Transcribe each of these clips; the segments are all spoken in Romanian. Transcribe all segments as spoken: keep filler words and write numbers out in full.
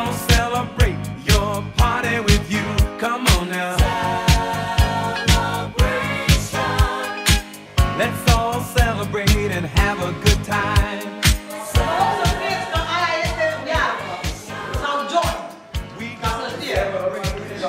gonna celebrate your party with you. Come on now. Celebration. Let's all celebrate and have a good time. We gonna celebrate.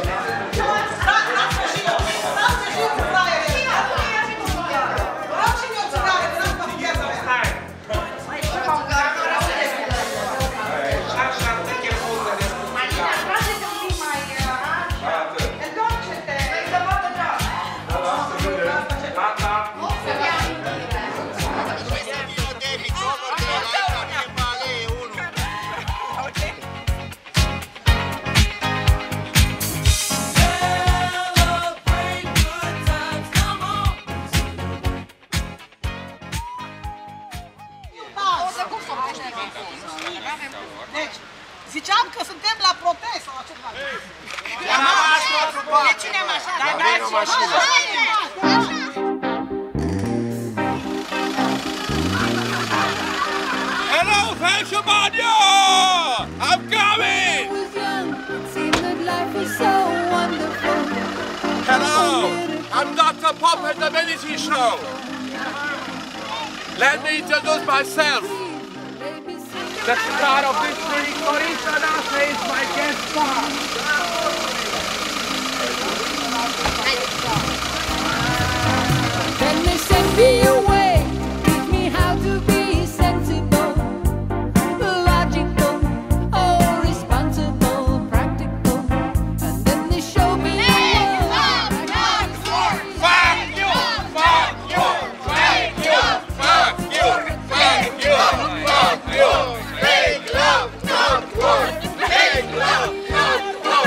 Deci, ziceam că suntem la protest sau ceva. De cine am așa? Hello, Fashionabania! I'm coming! Hello, I'm Doctor Pop at the Medici Show. Let me introduce myself. The star of this week, Marisa Nasa, is my guest star. Then they send me away, teach me how to be sensible, logical, oh, responsible, practical, and then they show me Fuck you! Fuck you! Fuck you! Fuck you! Fuck you! Fuck you! Make love, not war! Make love, not war!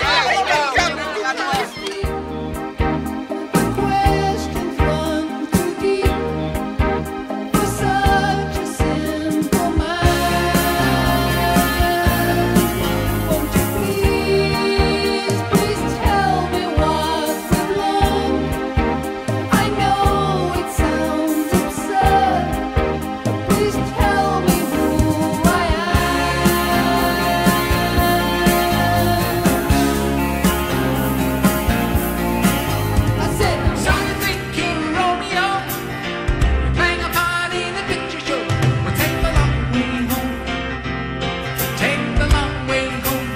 questions run too deep for such a simple mind. Won't you please, please tell me what's wrong? I know it sounds absurd, but please tell me who I am. I said, So you think King Romeo playing a part in a picture show? Well, take the long way home. Take the long way home.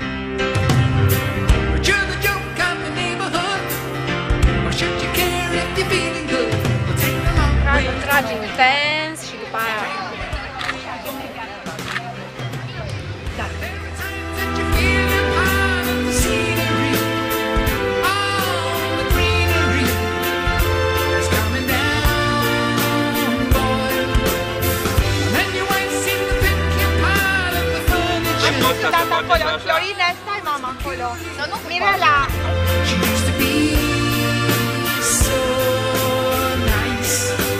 But you're the joke of the neighborhood. Or should you care if you're feeling good? Well, take the long way home. Tragi intens și după aia There are times that you feel you're part of the scenery. All the greenery is coming down, boy. And then you ain't seen the think you're part of the furniture. Tata acolo, Florine, stai mama acolo. Mirela. She used to be so nice.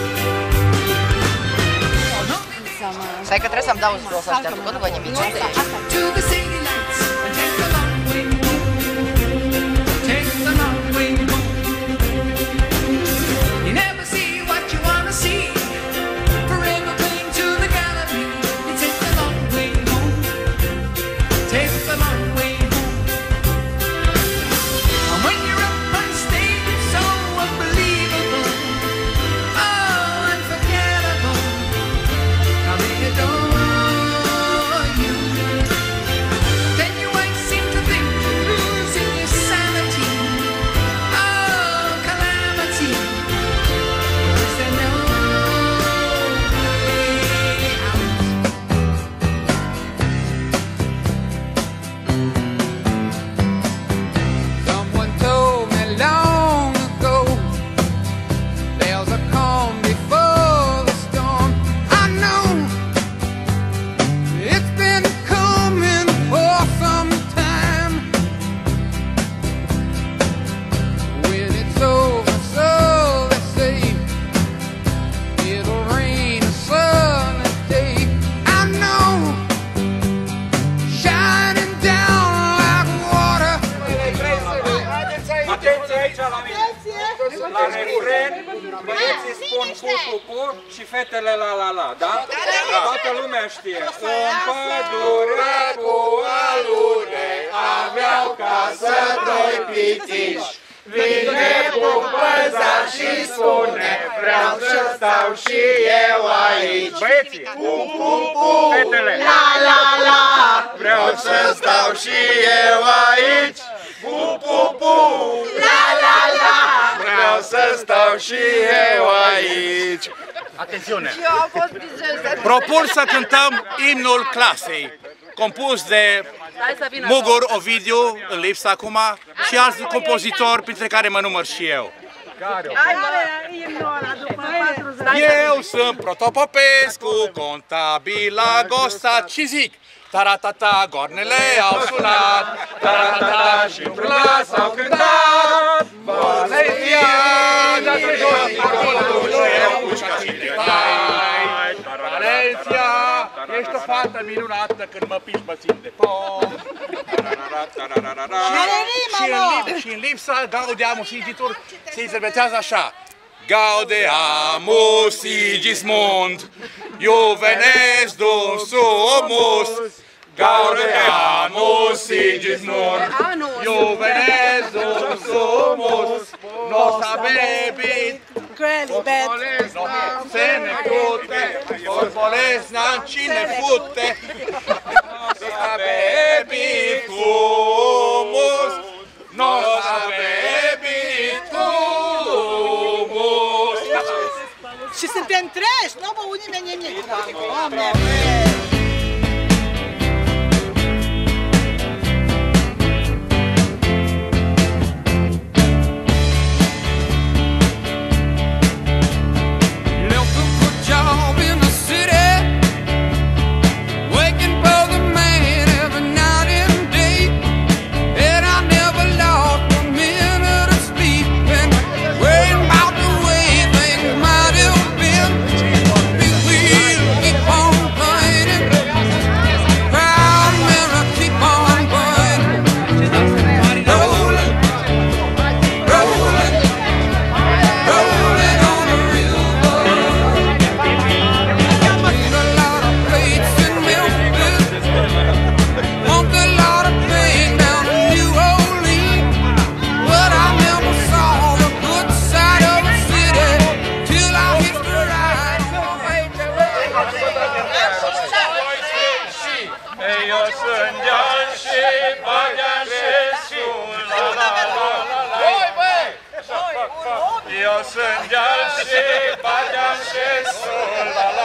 Stai că trebuie să-mi dau jos ăștia, că nu văd nimic. To the city lights and take the long way home. Take the long way home. You never see what you wanna see. Forever cling to the gallery. You take the long way home. Take the long way home. And when you're up on stage, it's so unbelievable. Oh, unforgettable. How they adore you. Then you ain't seem to think you're losing your sanity. Oh, calamity. Is there no way out? Someone told me long ago there's a calm before the storm. I know it's been coming for some time. When it's over, so they say, it'll rain a sunny day. I know, shining down like water. Atenție aici la mine. La refren, băieții spun pu pu pu și fetele la la la, da? Toată lumea știe. În pădure cu ala pitici. Vine pupăza și spune, vreau să stau și eu aici. Băieții, Pu-pu-pu, fetele, la la la, vreau să stau și eu aici. Pu-pu-pu, la la la, vreau să stau și eu aici. atențiune! Eu am fost prințesă. Propun să cântăm imnul clasei, compus de Hai să vină. Mugur Ovidiu, în lipsă acum, și alți compozitori, printre care mă număr și eu. Hai, mă. Eu sunt Protopopescu, contabil la Gostat și zic: taratata, goarnele au sunat, taratata și urla s-au cântat. Valeria, dați-mi jos, eu cu șacine tai. Valeria, ești o fată minunată, când mă piși mă țin de pom. Și în lip- Și în lipsa Gaudeamus Sigitur se interpretează așa: Gaudeamus Sigismund, Juvenes dum sumus. Gaudeamus Sigismund, Juvenes dum sumus. Nos habebit, no se ne fute, Orbolesna cine fute. Nos habebit humus, nos habebit humus. Și suntem treji, nu bău nimeni nimic. Doamne, eu sunt deal și badeam și sul, la la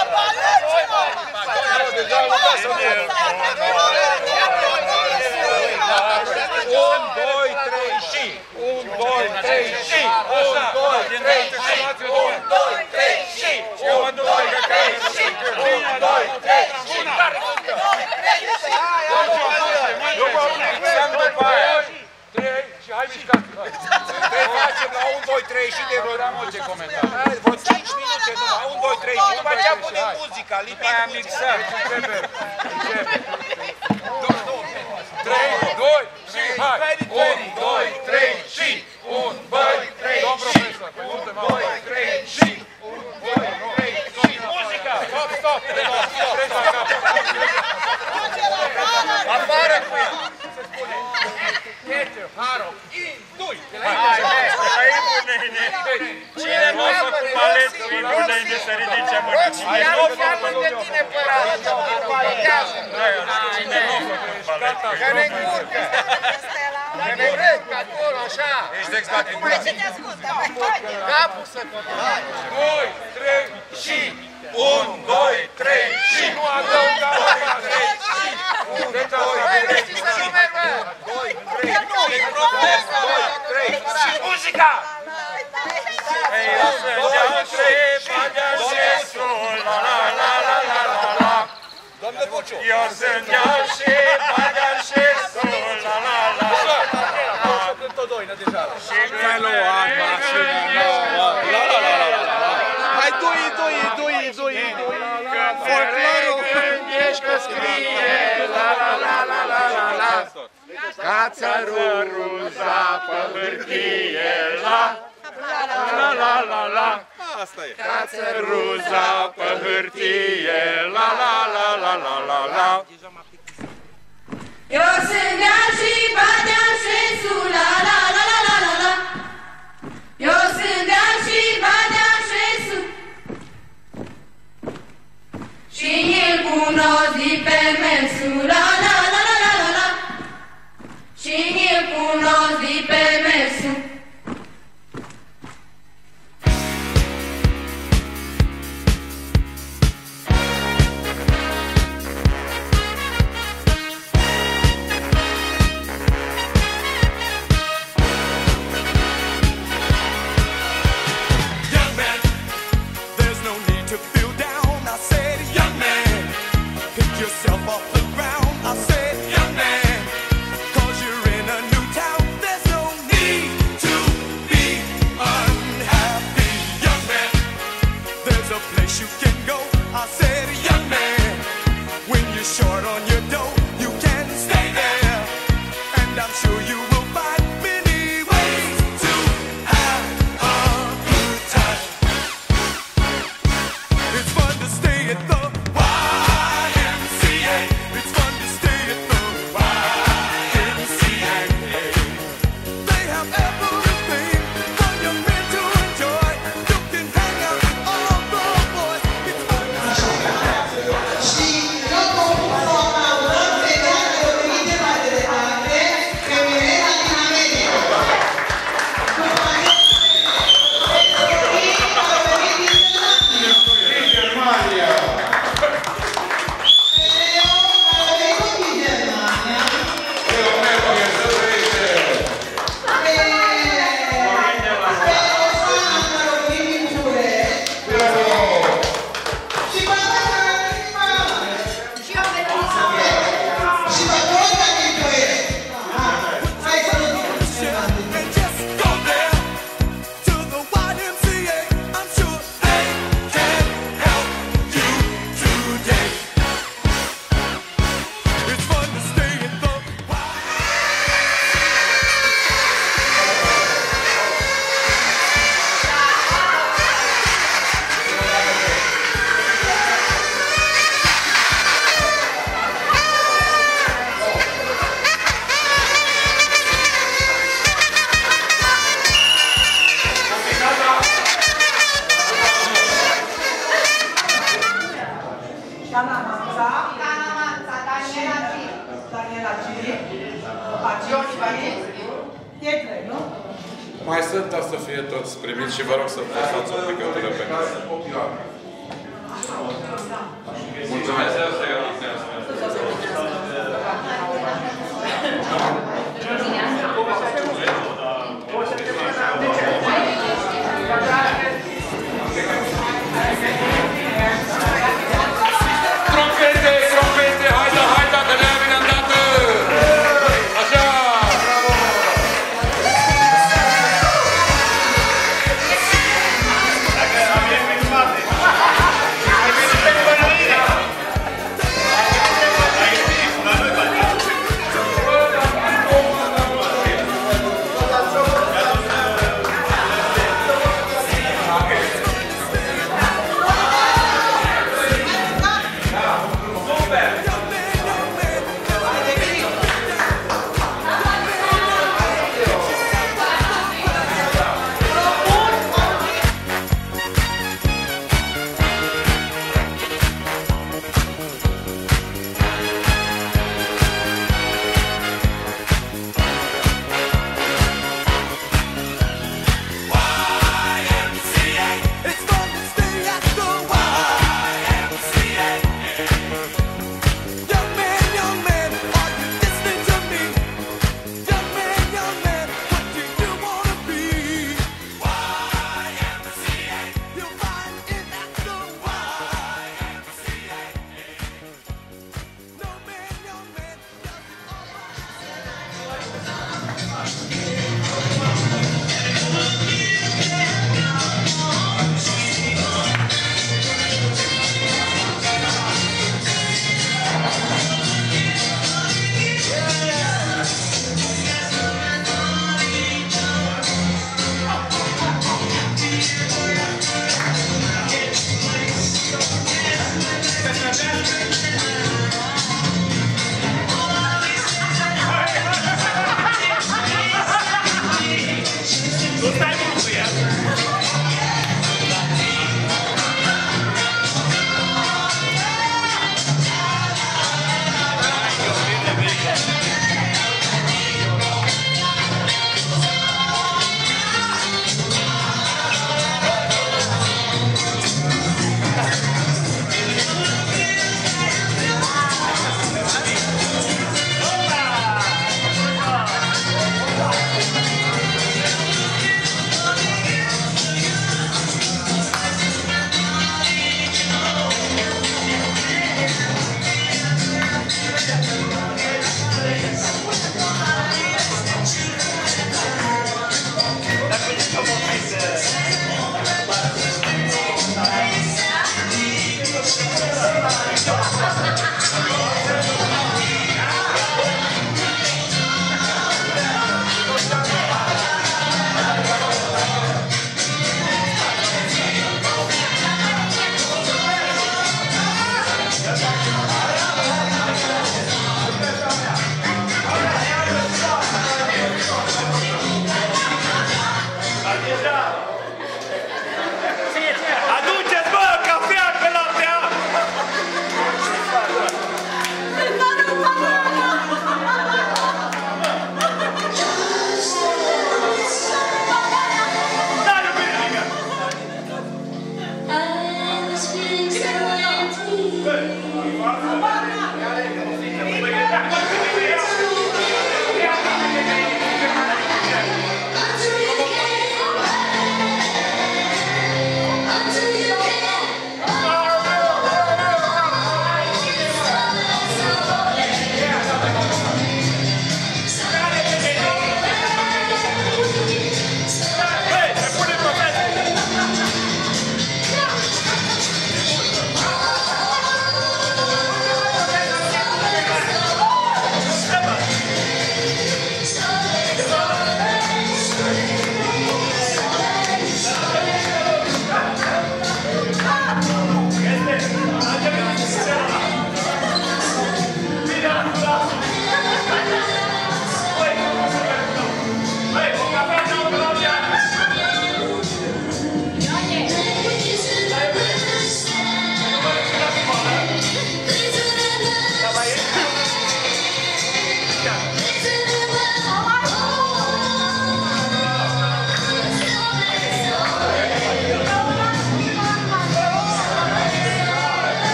un, doi, trei și un, doi, trei și un, doi, trei și un, doi, trei și eu mă duc că trei și un, doi, trei și eu mă mixăm după aia trei și hai mișcați trei facem la unu, doi, trei și de vreo multe comentarii vreo cinci minute numai unu, doi, trei și după aceea punem muzica lipim aia mixăm trei, doi și hai unu, doi, trei și unu, doi, trei și unu, doi, trei și unu, doi, trei și muzica stop, stop afară cu ea Haro, in, doi! Hai, hai, cine nu a făcut balet cu Inunene să ridice mâna? Cine nu a făcut lângă tine pe radio, cine nu a făcut balet cu Inunene? Că ne încurcă! Că ne încurcă acolo, așa! Ești exact în mâna. Capul să copilați! doi, trei și unu, doi, trei și nu adăuga doi, trei și unu, doi, trei și doi, trei și muzica! Eu sunt deal și badeam și sul, la la la la la la la. Doamne Buciu! Eu sunt deal și badeam și sul, la la la la la la. Și Ți-ai luat mașina nouă, la la la la la la. Hai, doi, doi, doi, doi, folclorul! Gândești că scrie, la la la la la la la. Ca țărâruza pe hârtie, la la la la la. Asta e. Ca țăruza pe hârtie, la la la la la la la. Eu sunt deal și badeam și sula. man. 'Cause you're in a new town, there's no need to be unhappy, young man. There's a place you can go, I said, young man. When you're short on your dough, you can stay there. And I'm sure you will find many ways to have a good time. It's fun to stay at the Y M C A. It's fun to stay at the Y M C A. They have everything for young men to enjoy. You can hang out with all the boys. It's fun to Si non conforma una pedana dove dite fate le tante che mi era di una media. And just go there to the Y M C A. I'm sure they can help you today. It's fun to stay at the Dana Manza, Dana Manza, Daniela G. Daniela Giri, Pacioni, e trei, nu? Mai sunt, dar să fie toți primiți și vă rog să lăsați o picătură pe casă. Mulțumesc! Trompete, trompete, haida, haida, că ne-am vine îndată! Așa, bravo! Dacă am venit pe spate. Ai venit pe până mine.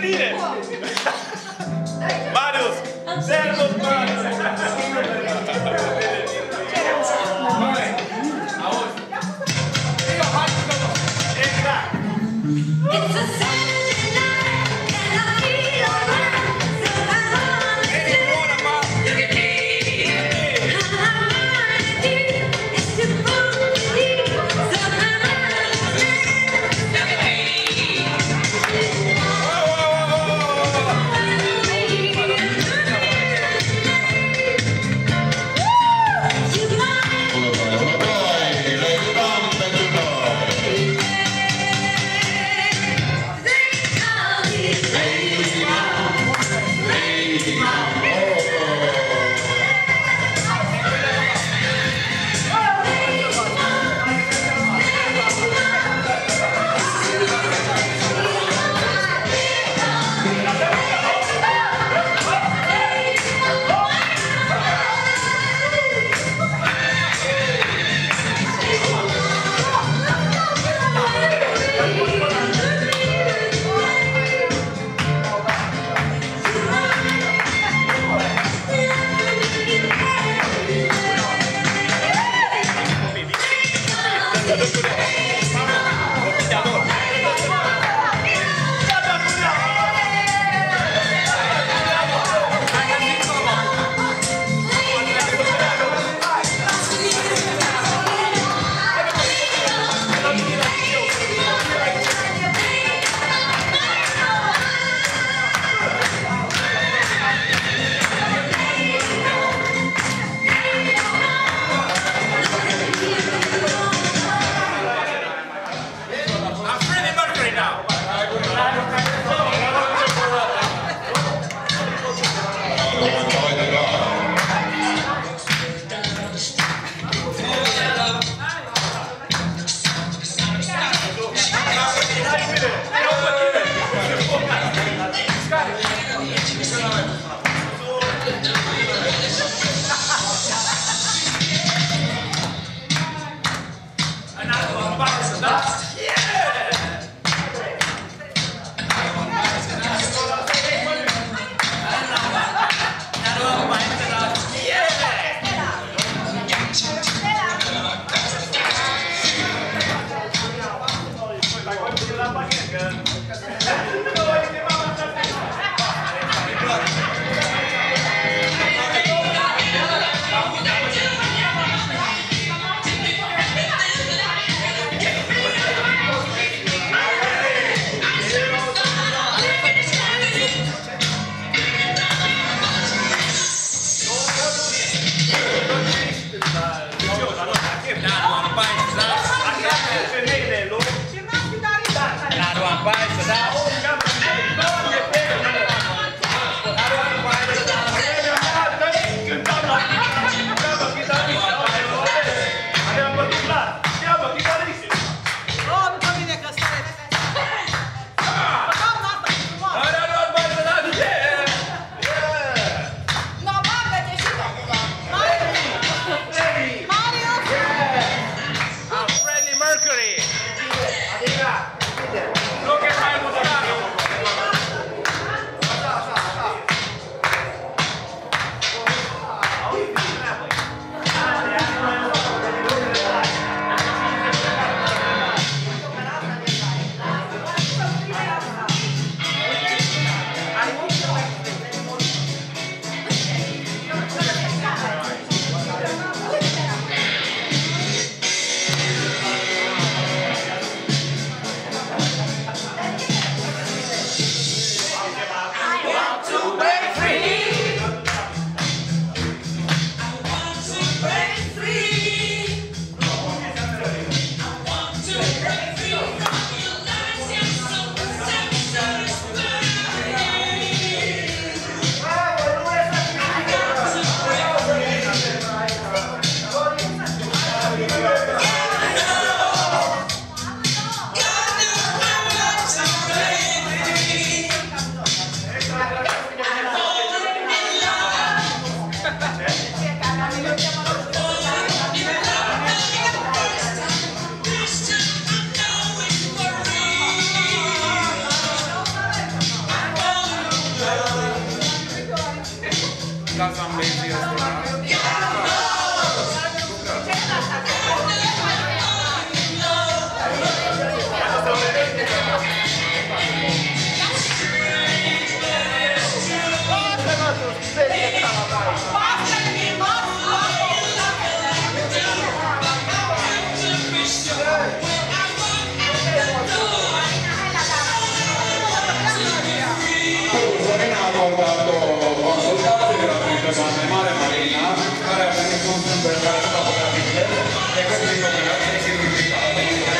bine! Marius! Servus, Marius! Exact! It's a Saturday night and I feel alright, so I wanna do. Look at me. All I wanna do is to move with you, so I wanna do. Look at me. Vai, because I'm lazy as well. Doamne Mare Marina, care a venit cu un zâmbet care a stat pe bine, de către operație chirurgicală.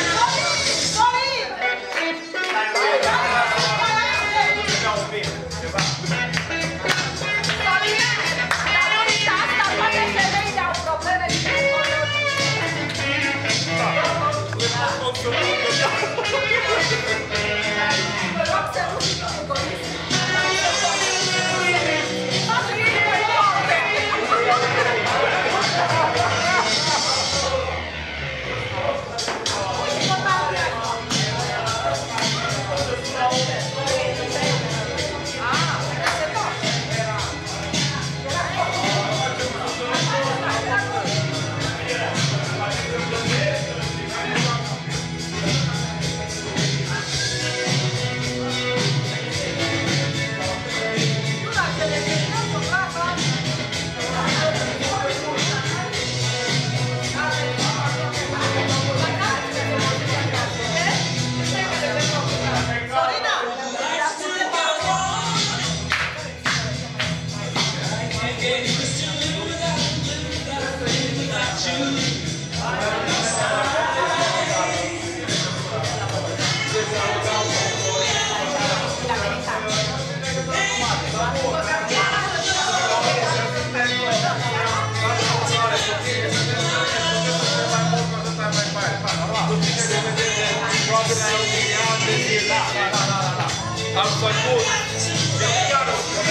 Am făcut chiar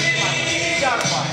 chiar mai.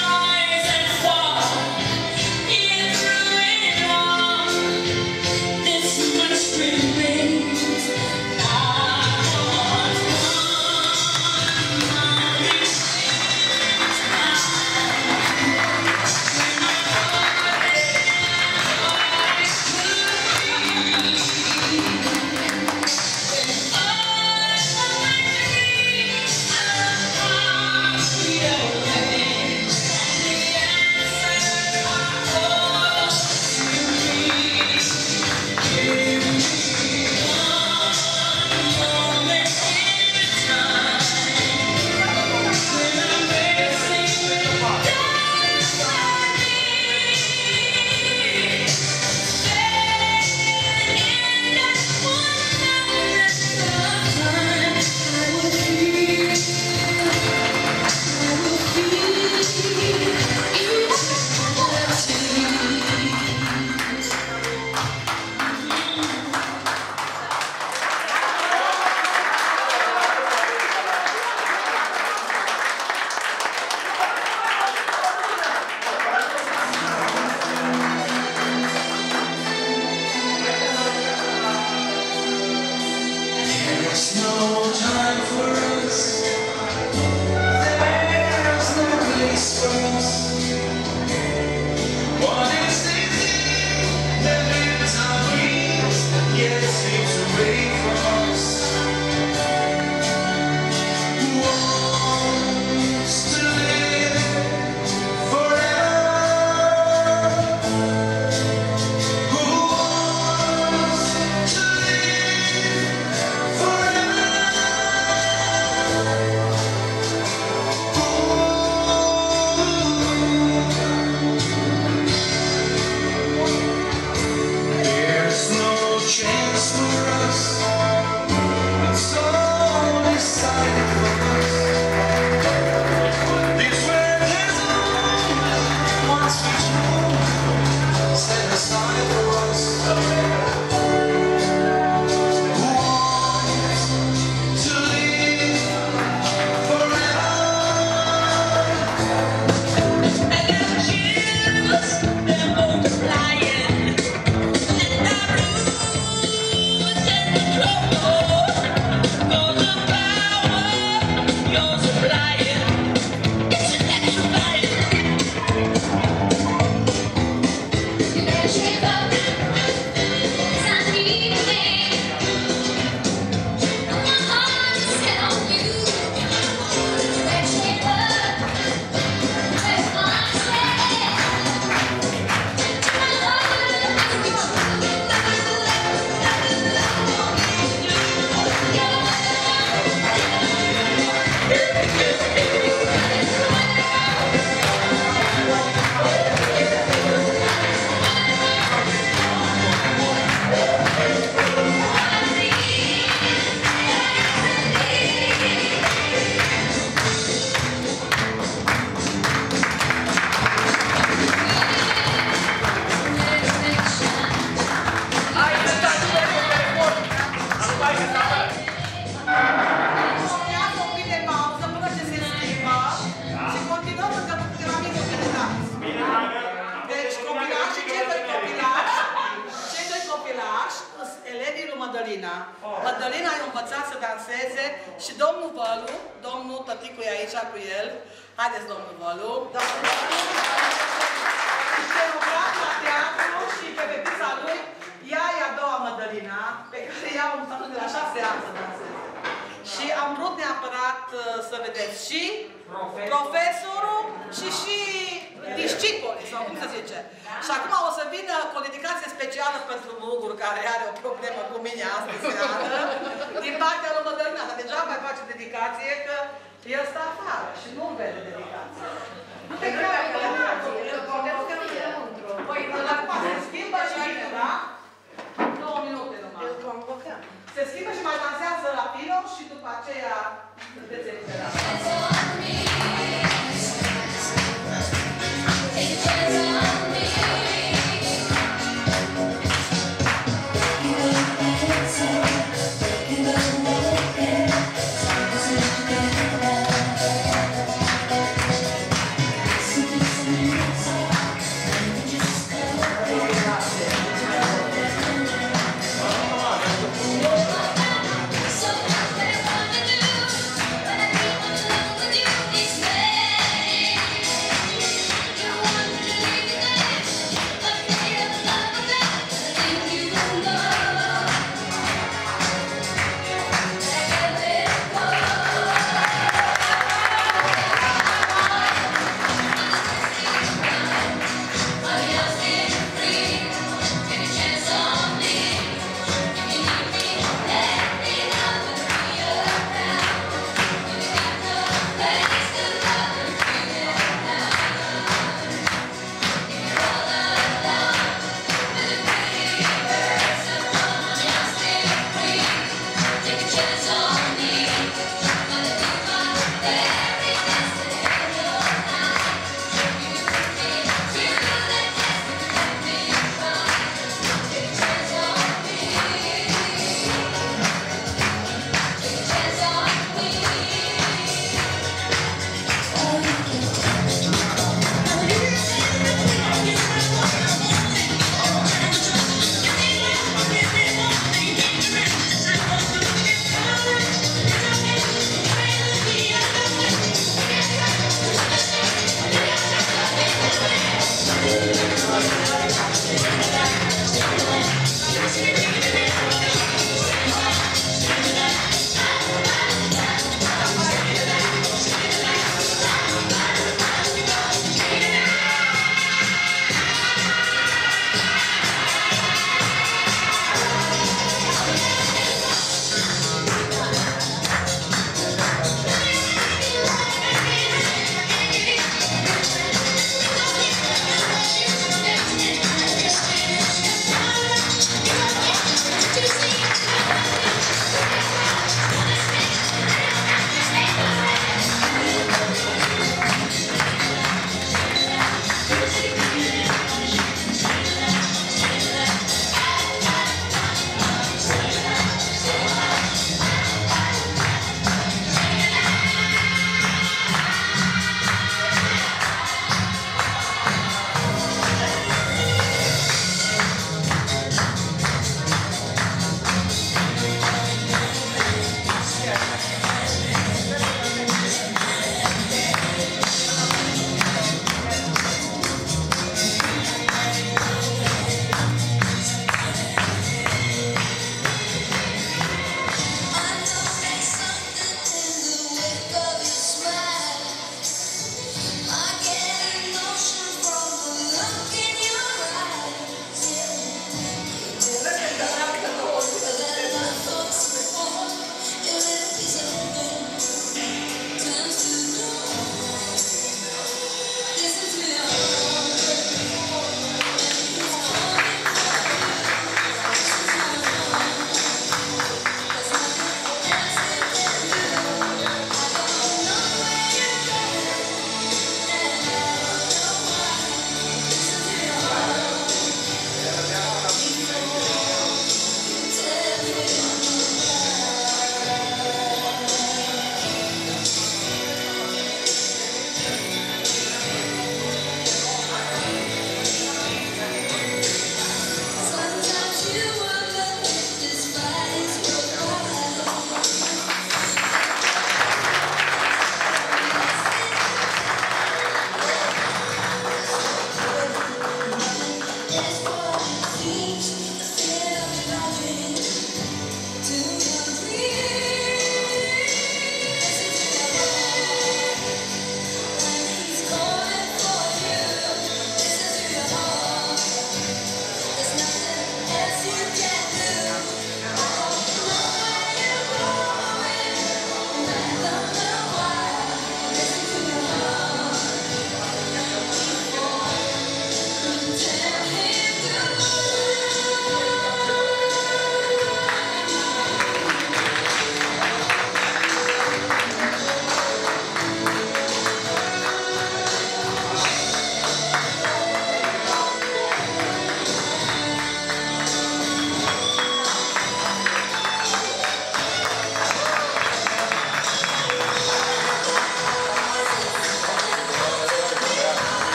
This Mădălina. Mădălina i-a învățat să danseze și domnul Vălu, domnul tăticu e aici cu el. Haideți, domnul Vălu. Domnul Vălu. Scenograf la teatru și pe fetița lui, ea e a doua Mădălina, pe care ea a învățat de la șase ani să danseze. Și am vrut neapărat să vedeți și profesorul și și discipolii, sau cum se zice. Și acum o să vină cu o dedicație specială pentru Mugur, care are o problemă cu mine astăzi seară, din partea lui Mădălina. Dar degeaba mai face dedicație, că el stă afară și nu-mi vede dedicație. Nu te cred că păi, acum se schimbă și vine, da? Două minute numai. Îl convocăm. Se schimbă și mai dansează la pilo și după aceea sunteți eliberate.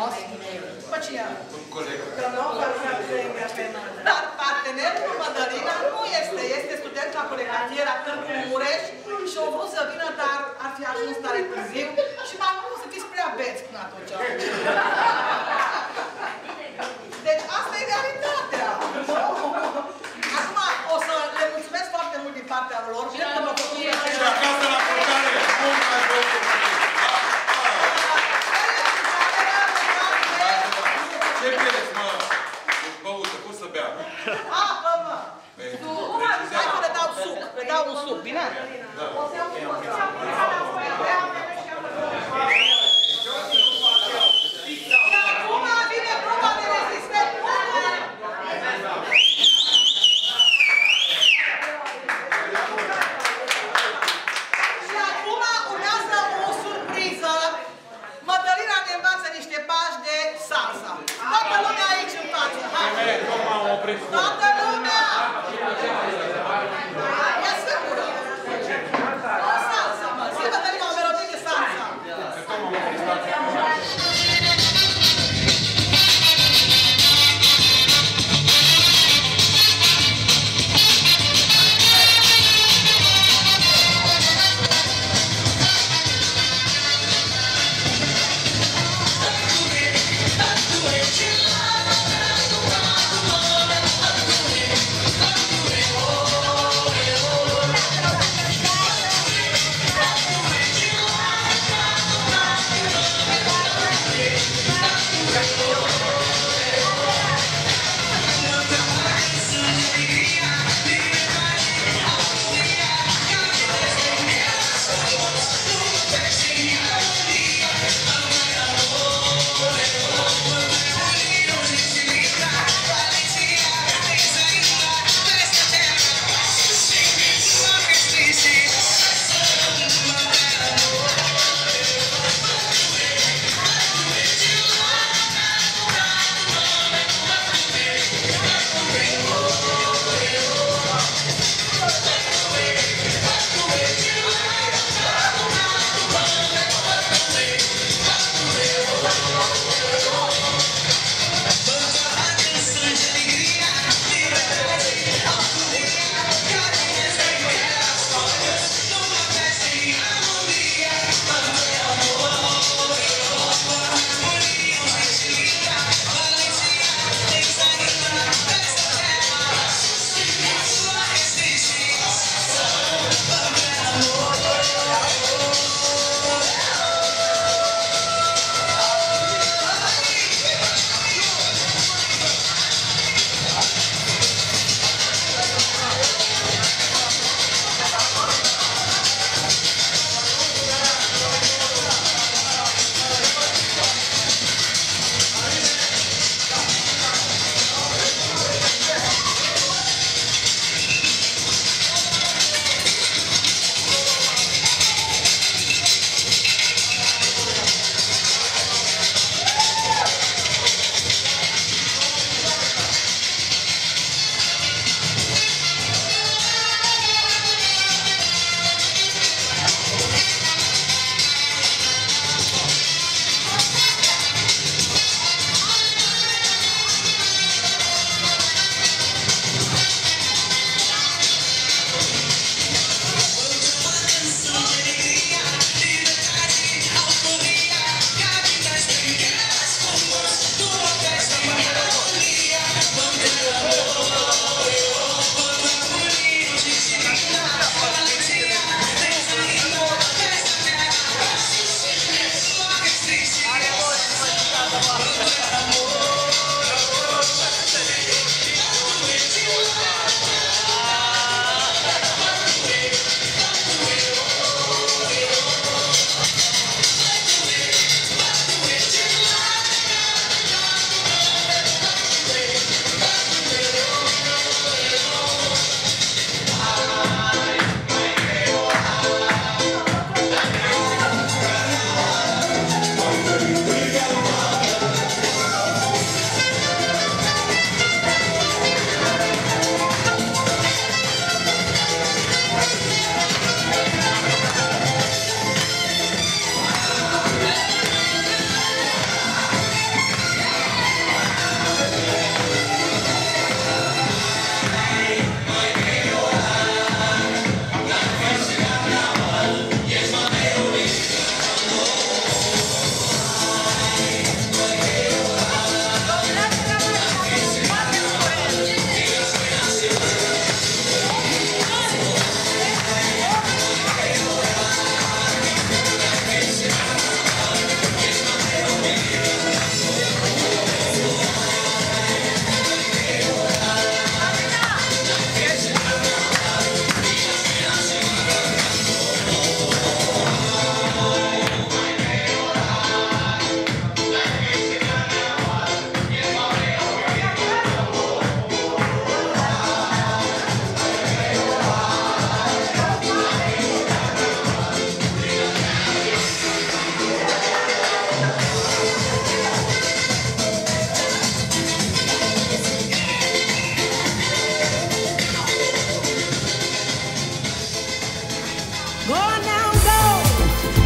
frumos. Pe cine? Că nu Dar partenerul Mădălina nu este. Este student la Colecatierea Târgu Mureș și au vrut să vină, dar ar fi ajuns tare târziu și m-am vrut să fiți prea beți până atunci. Deci asta e realitatea. Acum o să le mulțumesc foarte mult din partea lor. Bine că mă făcut și acasă la curcare. Bun, mai bun. Ce beți, mă? Ești băută, cum să bea? A, bă, mă. Hai că le dau suc. Le dau un suc, bine? Da. Acum vine proba de rezistență. Și acum urmează o surpriză. Mădălina ne învață niște pași de salsa. Toată lumea aici în față. Toată lumea! E sigură! O salsa,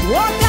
What